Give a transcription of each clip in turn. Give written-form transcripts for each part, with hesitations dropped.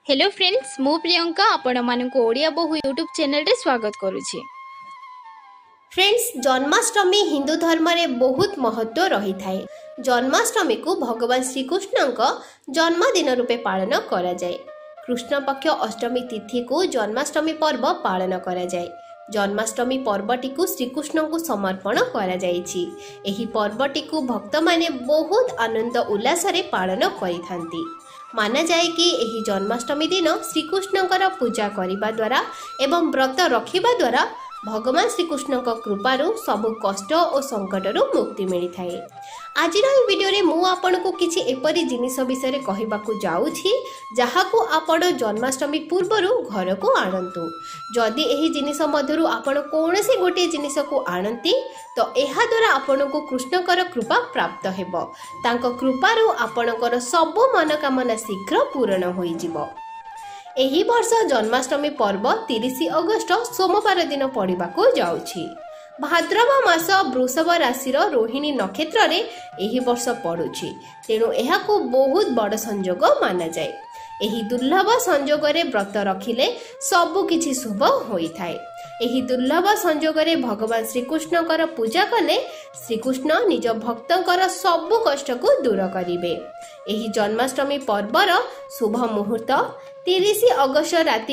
Hello friends मु प्रियंका आपण मानकु ओडिया बहु यूट्यूब चैनल रे स्वागत करूची। फ्रेंड्स जन्माष्टमी हिंदू धर्म रे बहुत महत्व रही थाए। जन्माष्टमी को भगवान श्रीकृष्ण जन्मदिन रूपे पालन करा जाए। कृष्ण पक्ष अष्टमी तिथि को जन्माष्टमी पर्व पालन करा जाए। जन्माष्टमी पर्वटी को श्रीकृष्ण को समर्पण करा जाइछि। एही पर्वटी को भक्त माने बहुत आनंद उल्लास रे पालन करिथांती। माना जाए कि एही जन्माष्टमी दिन श्रीकृष्णकर पूजा करिबा द्वारा एवं व्रत रखिबा द्वारा भगवान श्रीकृष्ण कृपारू सबु कष्ट और संकटरू मुक्ति मिली थाए। आज वीडियो रे मु आपनको किछि एपरि जिनिस विषय रे कहिबाकू जाउछि जहाकू आपण जन्माष्टमी पूर्वरु घर को आनंतु। जदि एही जिनिस मध्यरु आपण कोनोसी गोटे जिनिस को आनंती तो एहा द्वारा आपनको कृष्णकर कृपा प्राप्त हेबो। तांको कृपारू आपणकर सबु मनोकामना शीघ्र पूर्ण होई जिवो। एही वर्ष जन्माष्टमी पर्व 30 अगस्त सोमवार दिन पड़िबाकू जाउछि। भाद्रव मास वृषभ राशि रोहिणी नक्षत्र रे एही वर्ष पड़ुछि। तेणु एहाकू बहुत बड़ संयोग माना जाए। एही दुर्लभ संयोग रे व्रत रखिले सबु किछि शुभ होई थाए। एही दुर्लभ संयोग रे भगवान श्रीकृष्णकर पूजा कले श्रीकृष्ण निज भक्तंकर सबु कष्ट को दूर करिवे। एही जन्माष्टमी पर्वर शुभ मुहूर्त 30 अगस्त राति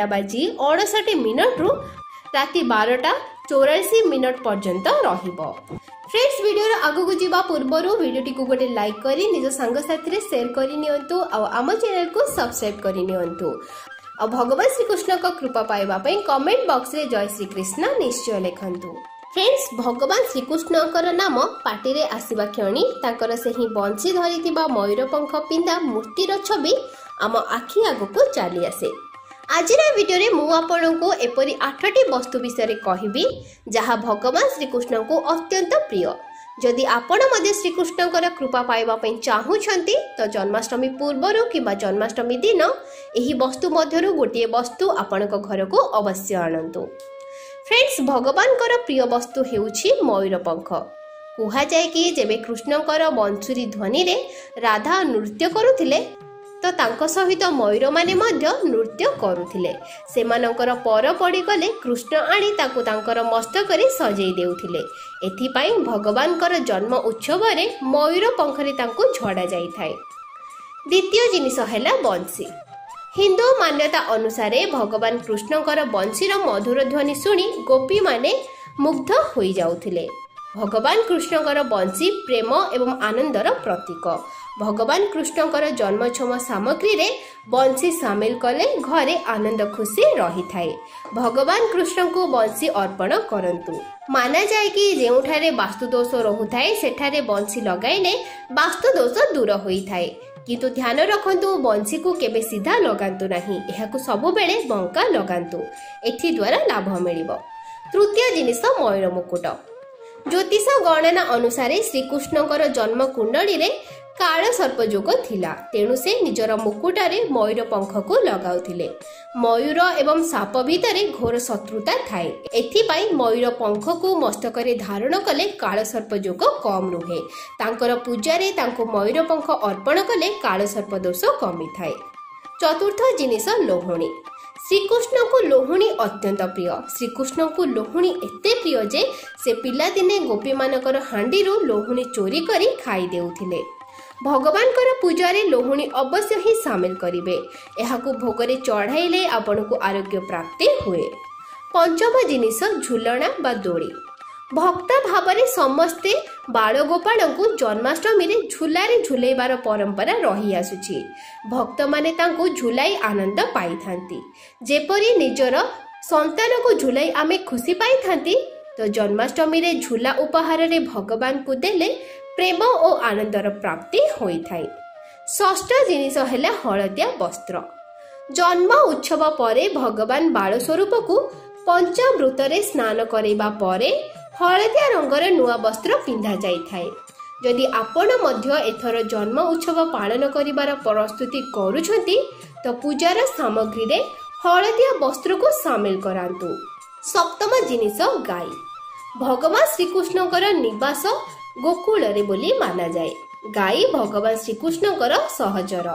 11:59 रु राति 12:84 पर्यंत रहिबो। फ्रेंड्स वीडियो आगु को जीवा पूर्वरु वीडियोटी को गोटे लाइक करी निज संग साथी रे शेयर करि नियंतु आ आम चैनल को सब्सक्राइब करि नियंतु। आ भगवान श्रीकृष्ण का कृपा पाइबा पई कमेंट बॉक्स रे जय श्री कृष्ण निश्चय लिखंतु। फ्रेंड्स भगवान श्रीकृष्णकर नाम पाटी रे आसीबा क्षणी ताकर सेही बंशी धरिथिबा मयूरपंख पिंदा मूर्तिर छवि आम आखि आगु को चली आसे। आज वीडियो रे मु आपनको एपरि 8टी वस्तु विषय कहबी जहा भगवान श्रीकृष्ण को अत्यंत प्रिय। जदि आपण मध्ये श्रीकृष्णकर कृपा पाइबा पई चाहुछंती तो जन्माष्टमी पूर्वरु किबा जन्माष्टमी दिन एही वस्तु मध्यरु गोटे वस्तु आपणक घर को अवश्य आनंतु। फ्रेंड्स भगवानकर प्रिय वस्तु हेउछि मयूरपंख। कुहा जाय कि जेबे कृष्णकर बंसुरी ध्वनि रे राधा नृत्य करुथिले तो तांको सहित मयूर माने मध्य नृत्य करुथिले। सेमानकर पर पड़ी गले कृष्ण आनी ताकू तांकर मस्तक रे सजेई देउथिले। एथि पई भगवानकर जन्म उत्सव रे मयूर पंखरे तांको छड़ा जाई थाए। द्वितीय जिनिस हैला बंशी। हिंदू मान्यता अनुसार भगवान कृष्णकर बंशीर मधुर ध्वनि सुनी गोपी माने मुग्ध होई जाउथिले। भगवान कृष्णकर बंशी प्रेम एवं आनंदर प्रतीक। भगवान कृष्णकर जन्मक्षम सामग्री रे बंशी सामिल कले घरे आनंद खुशी रही थाए। भगवान कृष्ण को बंशी अर्पण करंतु। माना जाए कि जेउठारे वास्तुदोष रहुथाए सेठारे बंशी लगाइले वास्तुदोष दूर होई थाए। किंतु ध्यान रखंतु बंशी को केबे सीधा लगांतु नहीं। एहाकु सबु बेले बंका लगांतु। एथि द्वारा लाभ मिलिबो। तृतीय जिनिस मयूर मुकुट। ज्योतिष गणना अनुसार श्रीकृष्णकर जन्म कुंडली रे काल सर्प जोग थिला। तेणु से निजर मुकुटारे मयूर पंख को लगाउथिले। मयूर एवं साप भितरे घोर शत्रुता थाए। एथिपाई मयूर पंख को मस्तकरे धारण कले काल सर्प जोग कम रुहे। तांकर पूजारे तांको मयूर पंख अर्पण कले काल सर्प दोष कमी थाए। चतुर्थ जिनिस लोहणी। श्रीकृष्ण को लोहणी अत्यंत प्रिय। श्रीकृष्ण को लोहणी एते प्रिय जे से पिला दिने गोपी मानकर हांडी रो लोहणी चोरी करी खाई देउथिले। भगवानकर पूजारे लोहणी अवश्य ही सामिल करिवे। एहाकु भोगरे चढ़ाइले आपनको आरोग्य प्राप्ति हुए। पंचम जिनिस झुलना बा दोड़ी। भक्त भावरे समस्ते बाल गोपाल को जन्माष्टमी रे झुलारे झुलेबार परंपरा रही आसुछि। भक्त माने तांको झुलाई आनंद पाई थांती। जेपरि निजर संतान को झुलाई आमे खुशी पाई थांती तो जन्माष्टमी रे झुला उपहार रे भगवान को देले प्रेम और आनंदर प्राप्ति होई थाए। षष्ठ जिनिस हैला हलदिया वस्त्र। जन्म उत्सव परे भगवान बाल स्वरूप को पंचामृत रे स्नान करेबा परे हलदिया रंगर नुआ वस्त्र पिंधा जाई थाए। जदि आपण मध्य एथर जन्म उत्सव पालन करिबार प्रस्तुति करूछंती तो पूजार सामग्री रे हलदिया वस्त्र को शामिल करांतु। सप्तम जिनिस गाय। भगवान श्रीकृष्णकर निवास गोकुल रे बोली माना जाए। गाय भगवान श्रीकृष्णकर सहचर।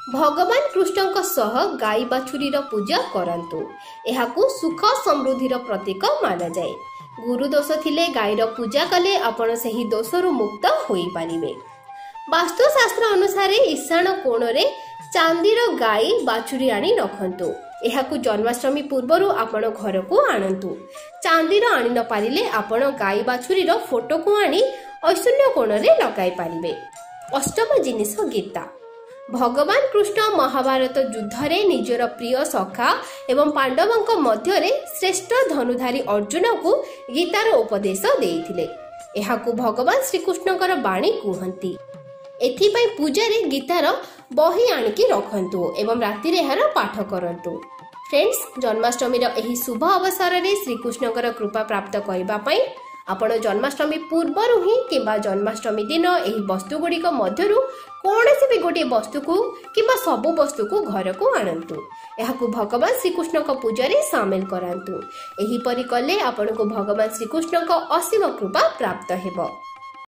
भगवान कृष्णଙ୍କ सह गाई बाछुरीर पूजा करंतु। एहाकु सुख समृद्धिर प्रतीक माना जाए। गुरु दोष थिले गाईर पूजा कले आपण सही दोषरु मुक्त होई पारिबे। वास्तुशास्त्र अनुसार ईशान कोणरे चांदीर गाई बाछुरी आनी रखंतु। एहाकु जन्माष्टमी पूर्वरु आपण घर को आणंतु। चांदीर आनी न पारिले आपण गाई बाछुरीर फोटो को आनी ऐश्वर्य कोणरे लगाई पारिबे। अष्टम जिनिष गीता। भगवान कृष्ण महाभारत युद्ध रे निजर प्रिय सखा एवं पांडवों मध्य श्रेष्ठ धनुधारी अर्जुन को गीतार उपदेश देइथिले। एहाकु भगवान श्रीकृष्णकर बाणी कुहंती। एथिपई पूजारे गीतार बही आनिकी रखंतु एवं राति रे एहार पाठ करंतु। फ्रेंड्स, जन्माष्टमी एही शुभ अवसर रे श्रीकृष्णकर कृपा प्राप्त करबा पई आपण जन्माष्टमी पूर्वरु ही किंबा जन्माष्टमी दिन एही वस्तु गुड़िक मध्यरु कौनसी भी गोटे वस्तु को किंबा सबु वस्तु को घर को आणंतु। एहाकु भगवान श्रीकृष्ण को पूजा रे शामिल करांतु। एही परि कले आपण को भगवान श्रीकृष्ण को असीम कृपा प्राप्त हेबो।